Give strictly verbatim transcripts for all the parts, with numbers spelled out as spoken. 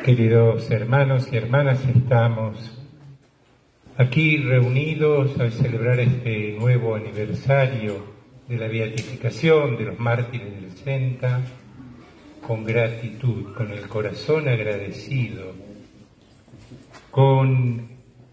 Queridos hermanos y hermanas, estamos aquí reunidos al celebrar este nuevo aniversario de la beatificación de los mártires del Senta con gratitud, con el corazón agradecido, con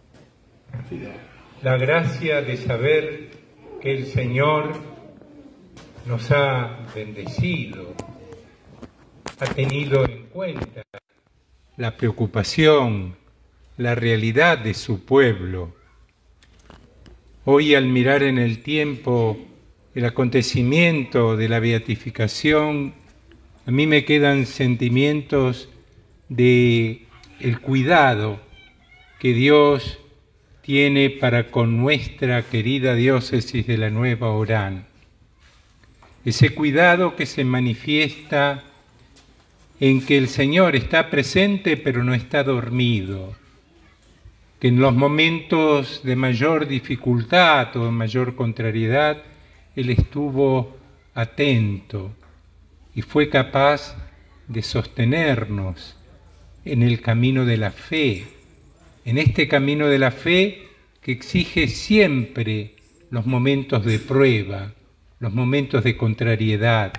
la gracia de saber que el Señor nos ha bendecido, ha tenido en cuenta la preocupación, la realidad de su pueblo. Hoy, al mirar en el tiempo el acontecimiento de la beatificación, a mí me quedan sentimientos de el cuidado que Dios tiene para con nuestra querida diócesis de la Nueva Orán. Ese cuidado que se manifiesta en que el Señor está presente pero no está dormido, que en los momentos de mayor dificultad o de mayor contrariedad, Él estuvo atento y fue capaz de sostenernos en el camino de la fe, en este camino de la fe que exige siempre los momentos de prueba, los momentos de contrariedad.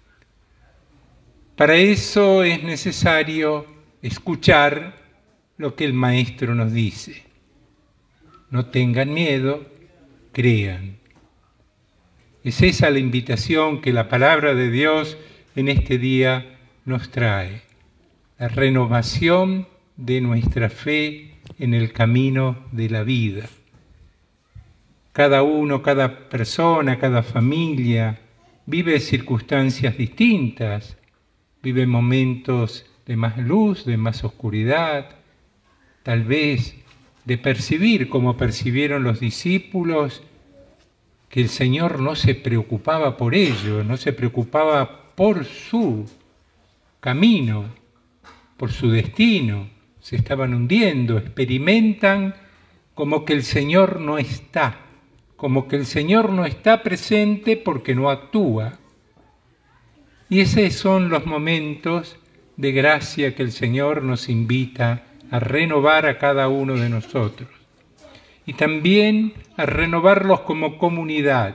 Para eso es necesario escuchar lo que el Maestro nos dice. No tengan miedo, crean. Es esa la invitación que la palabra de Dios en este día nos trae. La renovación de nuestra fe en el camino de la vida. Cada uno, cada persona, cada familia vive circunstancias distintas. Vive momentos de más luz, de más oscuridad, tal vez de percibir, como percibieron los discípulos, que el Señor no se preocupaba por ellos, no se preocupaba por su camino, por su destino. Se estaban hundiendo, experimentan como que el Señor no está, como que el Señor no está presente porque no actúa. Y esos son los momentos de gracia que el Señor nos invita a renovar a cada uno de nosotros. Y también a renovarlos como comunidad.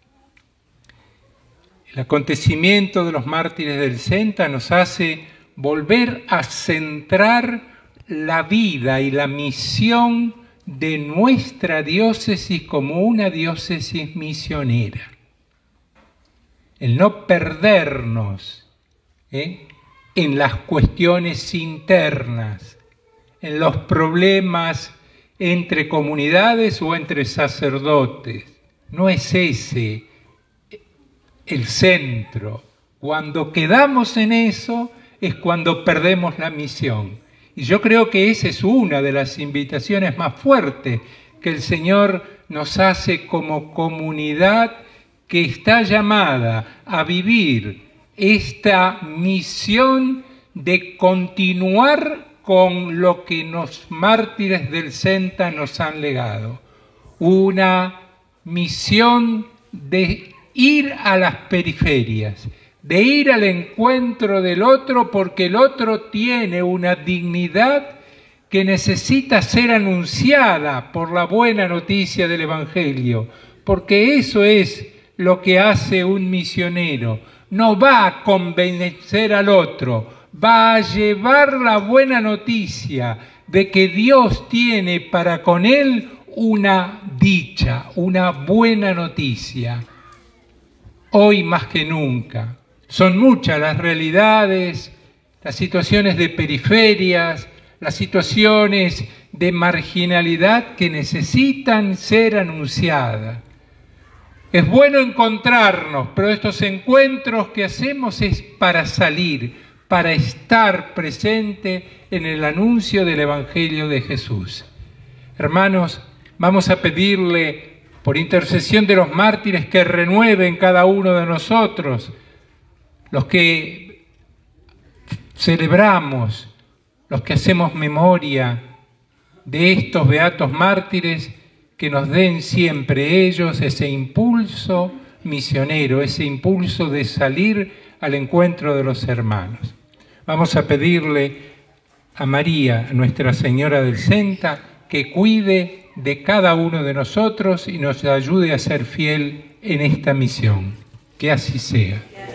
El acontecimiento de los mártires del Senta nos hace volver a centrar la vida y la misión de nuestra diócesis como una diócesis misionera. El no perdernos ¿eh? en las cuestiones internas, en los problemas entre comunidades o entre sacerdotes. No es ese el centro. Cuando quedamos en eso es cuando perdemos la misión. Y yo creo que esa es una de las invitaciones más fuertes que el Señor nos hace como comunidad que está llamada a vivir esta misión de continuar con lo que los mártires del Senta nos han legado. Una misión de ir a las periferias, de ir al encuentro del otro porque el otro tiene una dignidad que necesita ser anunciada por la buena noticia del Evangelio, porque eso es lo que hace un misionero. No va a convencer al otro, va a llevar la buena noticia de que Dios tiene para con él una dicha, una buena noticia. Hoy más que nunca, son muchas las realidades, las situaciones de periferias, las situaciones de marginalidad que necesitan ser anunciadas. Es bueno encontrarnos, pero estos encuentros que hacemos es para salir, para estar presente en el anuncio del Evangelio de Jesús. Hermanos, vamos a pedirle por intercesión de los mártires que renueven cada uno de nosotros, los que celebramos, los que hacemos memoria de estos beatos mártires, que nos den siempre ellos ese impulso misionero, ese impulso de salir al encuentro de los hermanos. Vamos a pedirle a María, Nuestra Señora del Senta, que cuide de cada uno de nosotros y nos ayude a ser fiel en esta misión. Que así sea.